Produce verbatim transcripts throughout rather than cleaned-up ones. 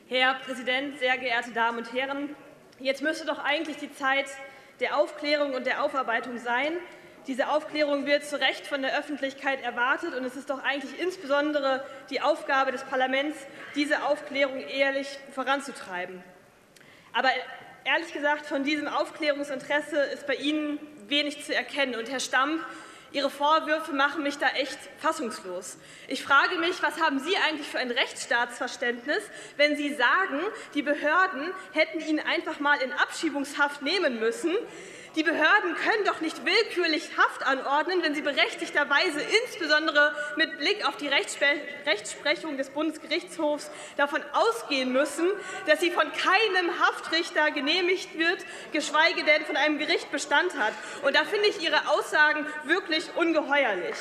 Herr Präsident, sehr geehrte Damen und Herren! Jetzt müsste doch eigentlich die Zeit der Aufklärung und der Aufarbeitung sein. Diese Aufklärung wird zu Recht von der Öffentlichkeit erwartet, und es ist doch eigentlich insbesondere die Aufgabe des Parlaments, diese Aufklärung ehrlich voranzutreiben. Aber ehrlich gesagt, von diesem Aufklärungsinteresse ist bei Ihnen wenig zu erkennen. Und Herr Stamp, Ihre Vorwürfe machen mich da echt fassungslos. Ich frage mich, was haben Sie eigentlich für ein Rechtsstaatsverständnis, wenn Sie sagen, die Behörden hätten ihn einfach mal in Abschiebungshaft nehmen müssen? Die Behörden können doch nicht willkürlich Haft anordnen, wenn sie berechtigterweise insbesondere mit Blick auf die Rechtsprechung des Bundesgerichtshofs davon ausgehen müssen, dass sie von keinem Haftrichter genehmigt wird, geschweige denn von einem Gericht Bestand hat. Und da finde ich Ihre Aussagen wirklich ungeheuerlich.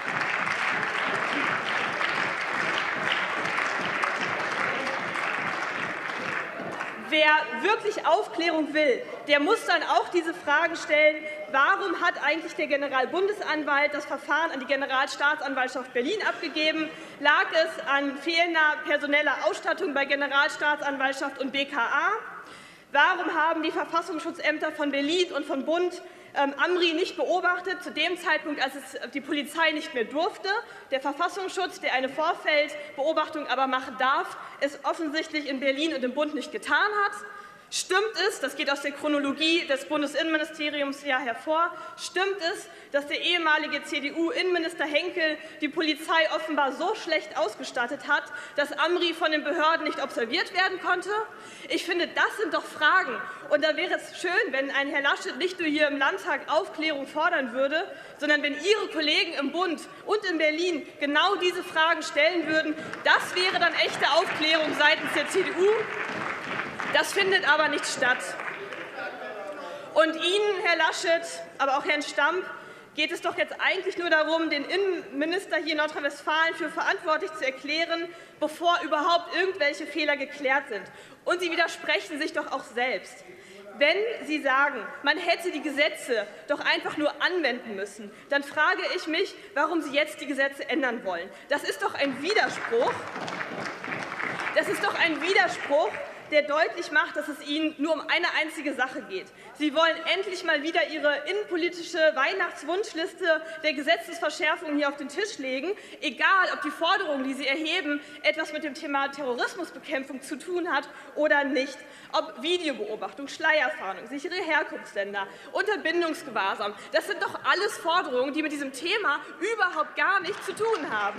Wer wirklich Aufklärung will, der muss dann auch diese Fragen stellen: Warum hat eigentlich der Generalbundesanwalt das Verfahren an die Generalstaatsanwaltschaft Berlin abgegeben? Lag es an fehlender personeller Ausstattung bei Generalstaatsanwaltschaft und B K A? Warum haben die Verfassungsschutzämter von Berlin und von Bund ähm, Amri nicht beobachtet, zu dem Zeitpunkt, als es die Polizei nicht mehr durfte? Der Verfassungsschutz, der eine Vorfeldbeobachtung aber machen darf, es offensichtlich in Berlin und im Bund nicht getan hat. Stimmt es, das geht aus der Chronologie des Bundesinnenministeriums ja hervor, stimmt es, dass der ehemalige C D U-Innenminister Henkel die Polizei offenbar so schlecht ausgestattet hat, dass Amri von den Behörden nicht observiert werden konnte? Ich finde, das sind doch Fragen. Und da wäre es schön, wenn ein Herr Laschet nicht nur hier im Landtag Aufklärung fordern würde, sondern wenn Ihre Kollegen im Bund und in Berlin genau diese Fragen stellen würden. Das wäre dann echte Aufklärung seitens der C D U. Das findet aber nicht statt. Und Ihnen, Herr Laschet, aber auch Herrn Stamp, geht es doch jetzt eigentlich nur darum, den Innenminister hier in Nordrhein-Westfalen für verantwortlich zu erklären, bevor überhaupt irgendwelche Fehler geklärt sind. Und Sie widersprechen sich doch auch selbst. Wenn Sie sagen, man hätte die Gesetze doch einfach nur anwenden müssen, dann frage ich mich, warum Sie jetzt die Gesetze ändern wollen. Das ist doch ein Widerspruch. Das ist doch ein Widerspruch, der deutlich macht, dass es Ihnen nur um eine einzige Sache geht. Sie wollen endlich mal wieder Ihre innenpolitische Weihnachtswunschliste der Gesetzesverschärfungen hier auf den Tisch legen, egal ob die Forderung, die Sie erheben, etwas mit dem Thema Terrorismusbekämpfung zu tun hat oder nicht. Ob Videobeobachtung, Schleierfahndung, sichere Herkunftsländer, Unterbindungsgewahrsam, das sind doch alles Forderungen, die mit diesem Thema überhaupt gar nichts zu tun haben.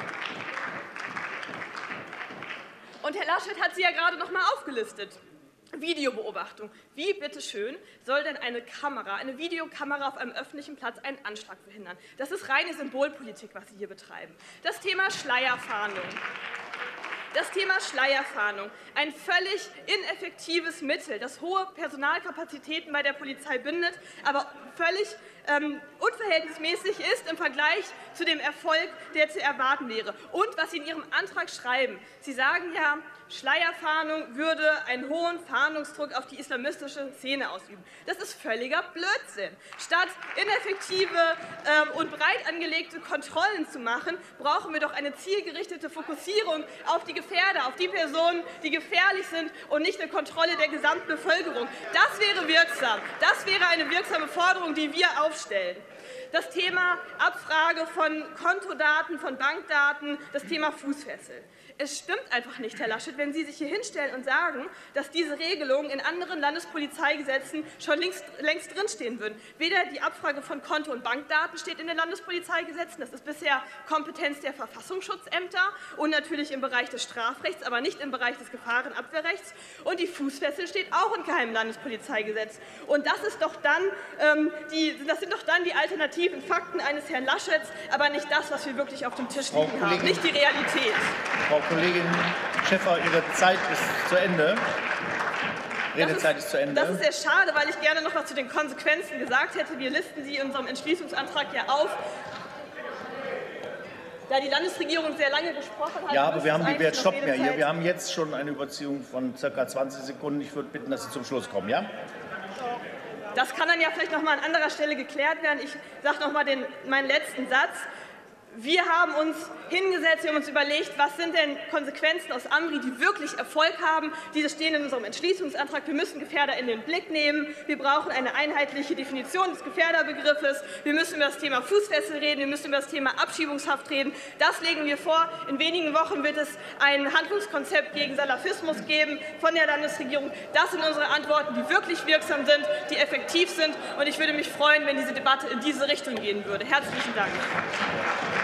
Und Herr Laschet hat sie ja gerade noch mal aufgelistet. Videobeobachtung. Wie, bitteschön, soll denn eine Kamera, eine Videokamera auf einem öffentlichen Platz einen Anschlag verhindern? Das ist reine Symbolpolitik, was Sie hier betreiben. Das Thema Schleierfahndung. Das Thema Schleierfahndung, ein völlig ineffektives Mittel, das hohe Personalkapazitäten bei der Polizei bindet, aber völlig ähm, unverhältnismäßig ist im Vergleich zu dem Erfolg, der zu erwarten wäre. Und was Sie in Ihrem Antrag schreiben, Sie sagen ja, Schleierfahndung würde einen hohen Fahndungsdruck auf die islamistische Szene ausüben. Das ist völliger Blödsinn. Statt ineffektive äh, und breit angelegte Kontrollen zu machen, brauchen wir doch eine zielgerichtete Fokussierung auf die Gefährder, auf die Personen, die gefährlich sind, und nicht eine Kontrolle der gesamten Bevölkerung. Das wäre wirksam. Das wäre eine wirksame Forderung, die wir aufstellen. Das Thema Abfrage von Kontodaten, von Bankdaten, das Thema Fußfessel. Es stimmt einfach nicht, Herr Laschet, wenn Sie sich hier hinstellen und sagen, dass diese Regelungen in anderen Landespolizeigesetzen schon längst, längst drinstehen würden. Weder die Abfrage von Konto- und Bankdaten steht in den Landespolizeigesetzen, das ist bisher Kompetenz der Verfassungsschutzämter und natürlich im Bereich des Strafrechts, aber nicht im Bereich des Gefahrenabwehrrechts. Und die Fußfessel steht auch in keinem Landespolizeigesetz. Und das, ist doch dann, ähm, die, das sind doch dann die alternativen Fakten eines Herrn Laschets, aber nicht das, was wir wirklich auf dem Tisch liegen haben, nicht die Realität. Frau Kollegin Schäfer, Ihre Zeit ist zu Ende. Redezeit ist, ist zu Ende. Das ist sehr schade, weil ich gerne noch etwas zu den Konsequenzen gesagt hätte. Wir listen sie in unserem Entschließungsantrag ja auf. Da die Landesregierung sehr lange gesprochen hat. Ja, aber wir haben die, wir stoppen ja hier. Wir haben jetzt schon eine Überziehung von ca. zwanzig Sekunden. Ich würde bitten, dass Sie zum Schluss kommen. Ja? Das kann dann ja vielleicht noch mal an anderer Stelle geklärt werden. Ich sage noch mal den, meinen letzten Satz. Wir haben uns hingesetzt, wir haben uns überlegt, was sind denn Konsequenzen aus Amri, die wirklich Erfolg haben. Diese stehen in unserem Entschließungsantrag. Wir müssen Gefährder in den Blick nehmen. Wir brauchen eine einheitliche Definition des Gefährderbegriffes. Wir müssen über das Thema Fußfessel reden. Wir müssen über das Thema Abschiebungshaft reden. Das legen wir vor. In wenigen Wochen wird es ein Handlungskonzept gegen Salafismus geben von der Landesregierung. Das sind unsere Antworten, die wirklich wirksam sind, die effektiv sind. Und ich würde mich freuen, wenn diese Debatte in diese Richtung gehen würde. Herzlichen Dank.